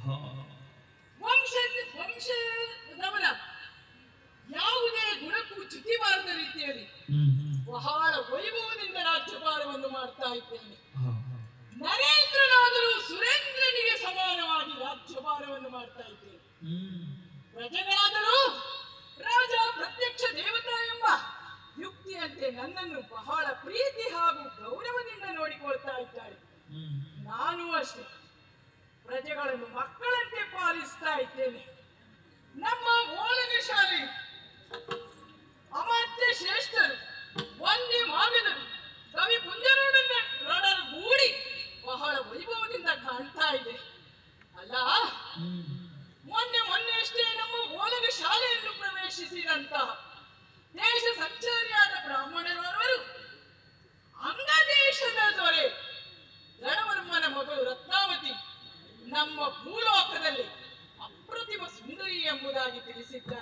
ವಂಶದವರ ಯಾವುದೇ ಗುಣಕ್ಕೂ ಚ್ಯುತಿಬಾರದ ರೀತಿಯಲ್ಲಿ ಬಹಳ ವೈಭವದಿಂದ ರಾಜ್ಯಭಾರವನ್ನು ಮಾಡ್ತಾ ಇದ್ದೇನೆ. ನರೇಂದ್ರನಾದರೂ ಸುರೇಂದ್ರನಿಗೆ ಸಮಾನವಾಗಿ ರಾಜ್ಯಭಾರವನ್ನು ಮಾಡ್ತಾ ಇದ್ದೇನೆ. ಪ್ರಜೆಗಳಾದರೂ ರಾಜ ಪ್ರತ್ಯಕ್ಷ ದೇವತಾ ಎಂಬ ಯುಕ್ತಿಯಂತೆ ನನ್ನನ್ನು ಬಹಳ ಪ್ರೀತಿ ಹಾಗೂ ಗೌರವದಿಂದ ನೋಡಿಕೊಳ್ತಾ ಇದ್ದಾರೆ. ನಾನು ಅಷ್ಟೇ ಪ್ರಜೆಗಳನ್ನು ಮಕ್ಕಳಂತೆ ಪಾಲಿಸ್ತಾ ಇದ್ದೇನೆ. ನಮ್ಮ ಓಲಗ ಶಾಲೆ ಅಮಾತ್ಯ ಶ್ರೇಷ್ಠರು ಒಂದೇ ಮಾಗದರು ಕವಿ ಪುಂಜರೋಡರು ಗೂಡಿ ಬಹಳ ವೈಭವದಿಂದ ಕಾಣ್ತಾ ಇದೆ ಅಲ್ಲ. ಮೊನ್ನೆಯಷ್ಟೇ ನಮ್ಮ ಓಲಗ ಶಾಲೆಯನ್ನು ಪ್ರವೇಶಿಸಿದಂತಹ ದೇಶ ಸಂಚಾರಿಯಾದ ಬ್ರಾಹ್ಮಣರವರು ಅಂಗದೇಶದ ದೊರೆ ಗಣವರ್ಮನ ಮಗಳು ರತ್ನಾವತಿ ನಮ್ಮ ಭೂಲೋಕದಲ್ಲಿ ಅಪ್ರತಿಮ ಸುಂದರಿ ಎಂಬುದಾಗಿ ತಿಳಿಸಿದ್ದಾರೆ.